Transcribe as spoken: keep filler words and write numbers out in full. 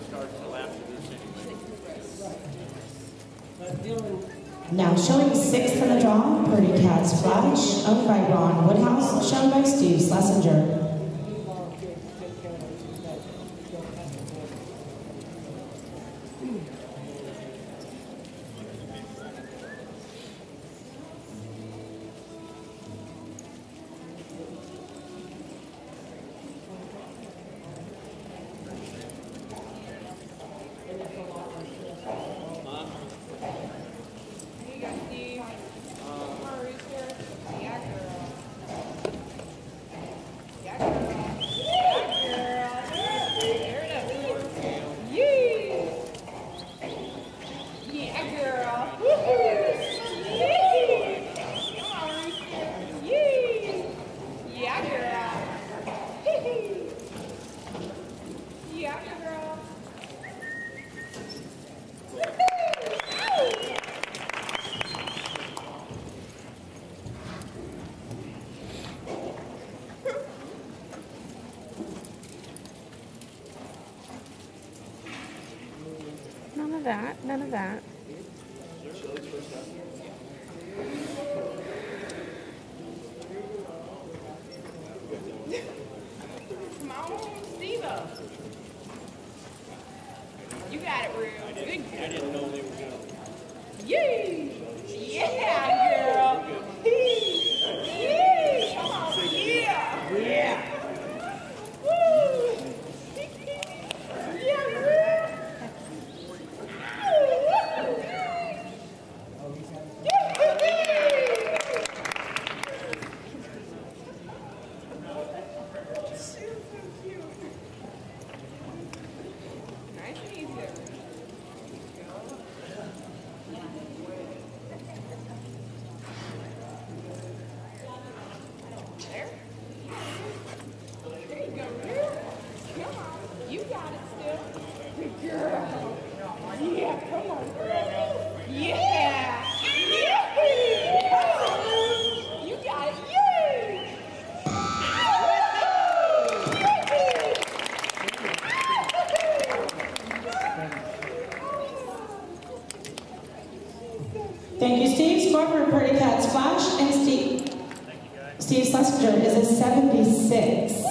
Now showing sixth in the draw, Purdy Katz Flash, owned by Ron Woodhouse, shown by Steve Schlesinger. None of that, none of that. Come on, Steve-o. You got it, real good. I didn't know they were going. Yay! Yeah, girl. Yay! Come on, yeah. Yeah. Woo! Yeah, girl. Thank you, Steve. Score for Purdy Katz Flash and Steve, Steve Schlesinger is a seventy-six.